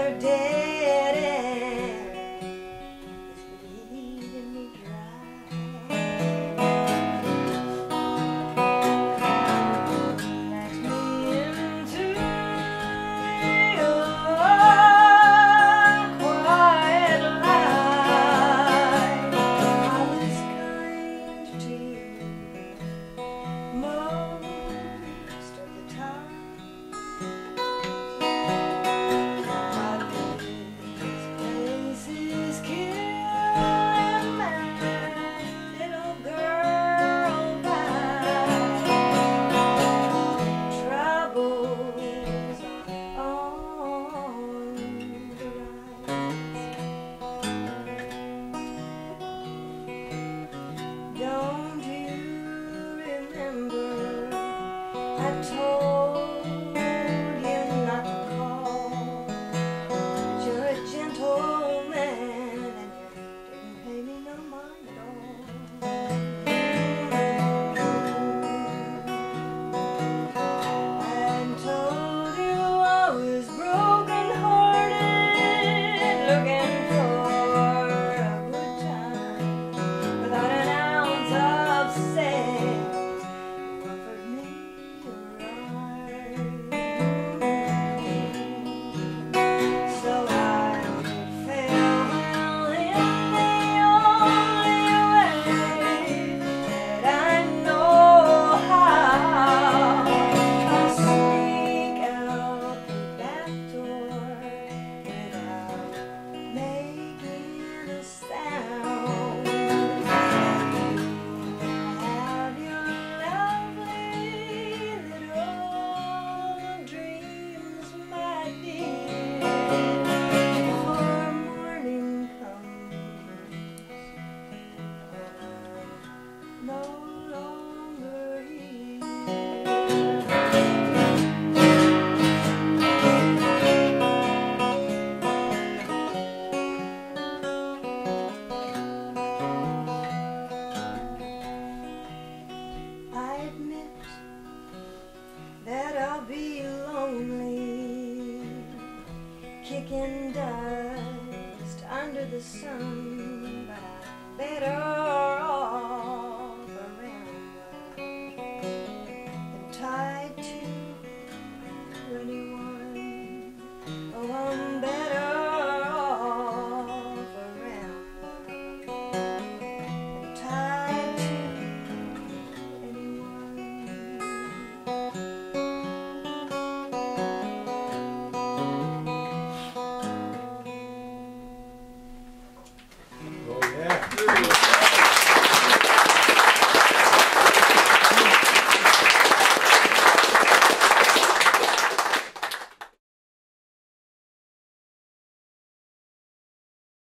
another dead end is bleeding me dry. Let me into your quiet life. I was kind to you most of the time. Don't you remember I told you not to call? You're a gentleman and you didn't pay me no mind at all. And told you I was broken hearted, looking for a good time without an ounce of sense. You offered me a ride, so I farewell in the only way that I know how. I'll sneak out the back door without making a sound. Have your lovely little dreams, my dear, before morning comes and I'm no longer here. I admit that I'll be lonely, kicking dust under the sun.